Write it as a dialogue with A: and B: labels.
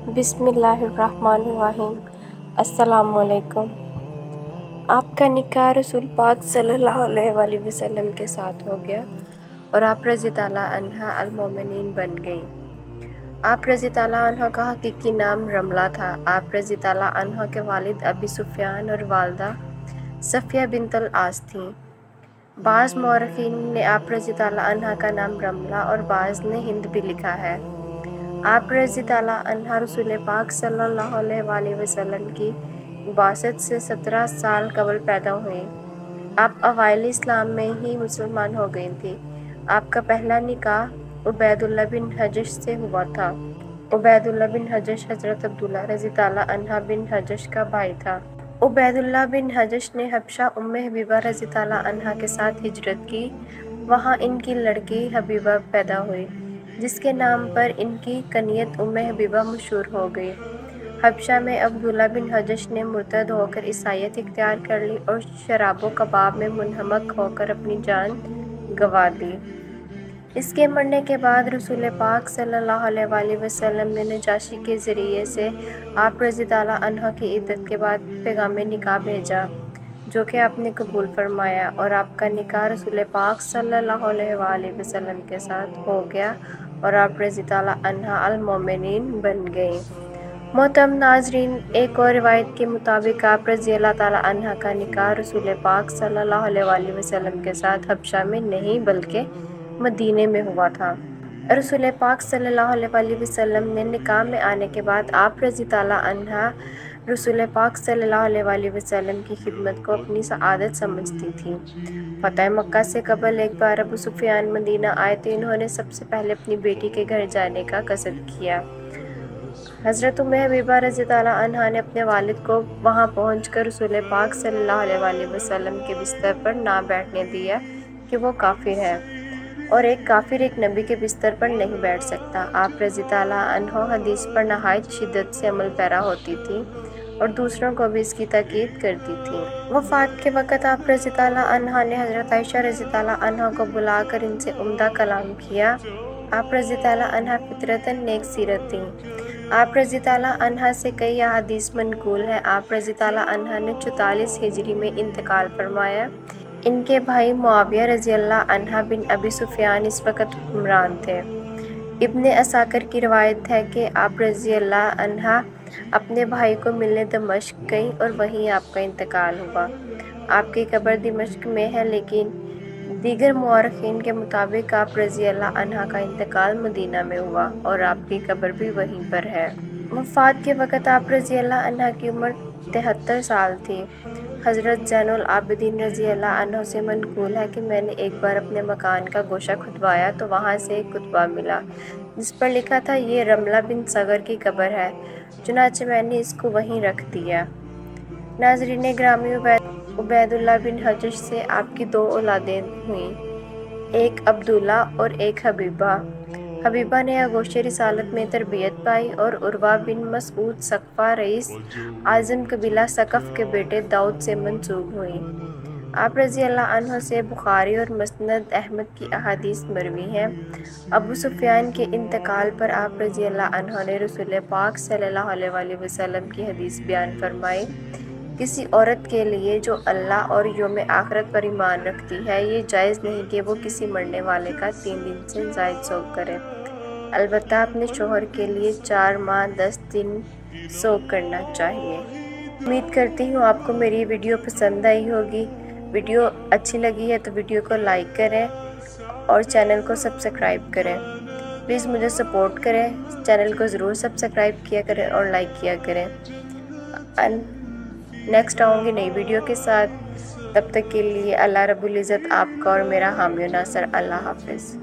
A: बिस्मिल्लाहिर्रहमानिर्रहीम। अस्सलाम वालेकुम। आपका निकाह रसूल पाक सल्लल्लाहु अलैहि वसल्लम के साथ हो गया और आप रज़ी ताला अन्हा अल-मोमिनीन बन गई। आप रज़ी ताला अन्हा का हकीकी नाम रमला था। आप रज़ी ताला अन्हा के वालिद अबी सुफियान और वालदा सफ़िया बिन्तुल आस थीं। बाज़ मौरख़ीन ने आप रज़ी ताला अन्हा का नाम रमला और बाज़ ने हिंद भी लिखा है। आप रज़ी ताला अन्हा रसूल पाक सल्लल्लाहु अलैहि वसल्लम की बासत से 17 साल कबल पैदा हुई। आप अवाइल इस्लाम में ही मुसलमान हो गई थी। आपका पहला निकाह उबैदुल्लाह बिन हजश से हुआ था। उबैदुल्लाह बिन हजश हज़रत अब्दुल्लाह रज़ी ताला अन्हा बिन हजश का भाई था। उबैदुल्लाह बिन हजश ने हबशा उम्मे हबीबा रज़ी ताला अन्हा के साथ हिजरत की। वहाँ इनकी लड़की हबीबा पैदा हुई, जिसके नाम पर इनकी कनियत उम्मे हबीबा मशहूर हो गई। हबशा में अब्दुल्लाह बिन हजश ने मुर्तद होकर ईसाईयत इख्तियार कर ली और शराब व कबाब में मुनहमक होकर अपनी जान गंवा दी। इसके मरने के बाद रसूल पाक सल्लल्लाहु अलैहि वसल्लम ने नजाशी के ज़रिए से आप रज़ी ताला अन्हा की इद्दत के बाद पैगाम निकाह भेजा, जो कि आपने कबूल फरमाया और आपका निकाह रसूल पाक सल्लल्लाहु अलैहि वसल्लम के साथ हो गया और आप रज़ी ताला अन्हा अल-मोमिनीन बन गई। मोहतरम नाज़रीन, एक और रिवायत के मुताबिक आप रज़ी अल्लाह ताला अन्हा का निकाह रसूल पाक सल्लल्लाहु अलैहि वसल्लम के साथ हबशा में नहीं बल्कि मदीने में हुआ था। रसूल पाक सल्लल्लाहु अलैहि वसल्लम ने निकाह में आने के बाद आप रज़ी ताला अन्हा रसूल पाक सल्लल्लाहु अलैहि वसल्लम की खिदमत को अपनी सआदत समझती थी। फ़तह मक्का से कबल एक बार अबू सुफियान मदीना आए तो इन्होंने सबसे पहले अपनी बेटी के घर जाने का कसद किया। हज़रत उम्मे हबीबा रज़ी ताला अन्हा ने अपने वालिद को वहाँ पहुँचकर रसूल पाक सल्लल्लाहु अलैहि वसल्लम के बिस्तर पर ना बैठने दिया कि वो काफिर है और एक काफिर एक नबी के बिस्तर पर नहीं बैठ सकता। आप रज़ी ताला अन्हा हदीस पर नहायत शिद्दत से अमल पैरा होती थी और दूसरों को भी इसकी ताकीद करती थी। वफ़ात के वक़्त आप रज़ी ताला अन्हा ने हज़रत आयशा रज़ी ताला अन्हा को बुलाकर इनसे उम्दा कलाम किया। आप रज़ी ताला अन्हा फितरतन नेक सीरत थीं। आप रज़ी ताला अन्हा से कई अहादीस मनकूल हैं। आप रज़ी ताला अन्हा ने 44 हिजरी में इंतकाल फरमाया। इनके भाई मुआविया रज़ी अल्लाह अन्हा बिन अबी सुफियान इस वक़्त हुक्मरान थे। इब्ने असाकिर की रवायत है कि आप रज़ी अल्लाह अन्हा अपने भाई को मिलने दमिश्क गई और वहीं आपका इंतकाल हुआ। आपकी कब्र दिमश्क में है, लेकिन दीगर मुअर्रिखीन के मुताबिक आप रज़ी अल्लाह अन्हा का इंतकाल मदीना में हुआ और आपकी कब्र भी वहीं पर है। वफ़ात के वक़्त आप रज़ी अल्लाह अन्हा की उम्र 73 साल थी। हज़रत ज़ैनुल आबिदीन रज़ी अल्लाह अन्हु से मनकूल है कि मैंने एक बार अपने मकान का गोशा खुदवाया तो वहाँ से एक कुतबा मिला जिस पर लिखा था, ये रमला बिन सगर की कब्र है, चुनांचे मैंने इसको वहीं रख दिया। नाज़रीन ग्रामी, उबैदुल्लाह बिन हजश से आपकी 2 औलादें हुईं, एक अब्दुल्ला और एक हबीबा। हबीबा ने आगोश रिसालत में तरबियत पाई और उर्वा बिन मसऊद सकफ़ा रईस आज़म कबीला सकफ़ के बेटे दाऊद से मंसूब हुई। आप रज़ी अल्लाह अन्हु से बुखारी और मुस्नद अहमद की अहादीस मरवी हैं। अबू सुफियान के इंतकाल पर आप रज़ी अल्लाह अन्हु ने रसूल पाक सल्लल्लाहु अलैहि वसल्लम की हदीस बयान फरमाई, किसी औरत के लिए जो अल्लाह और यौम आखिरत पर ईमान रखती है, ये जायज़ नहीं कि वो किसी मरने वाले का 3 दिन से ज़ायद सोग करे। अलबत्ता अपने शोहर के लिए 4 माह 10 दिन सोग करना चाहिए। उम्मीद करती हूँ आपको मेरी वीडियो पसंद आई होगी। वीडियो अच्छी लगी है तो वीडियो को लाइक करें और चैनल को सब्सक्राइब करें। प्लीज़ मुझे सपोर्ट करें, चैनल को ज़रूर सब्सक्राइब किया करें और लाइक किया करें। नेक्स्ट आऊँगी नई वीडियो के साथ। तब तक के लिए अल्लाह रब्बुल इज़्ज़त आपका और मेरा हामी नासर। अल्लाह हाफ़िज़।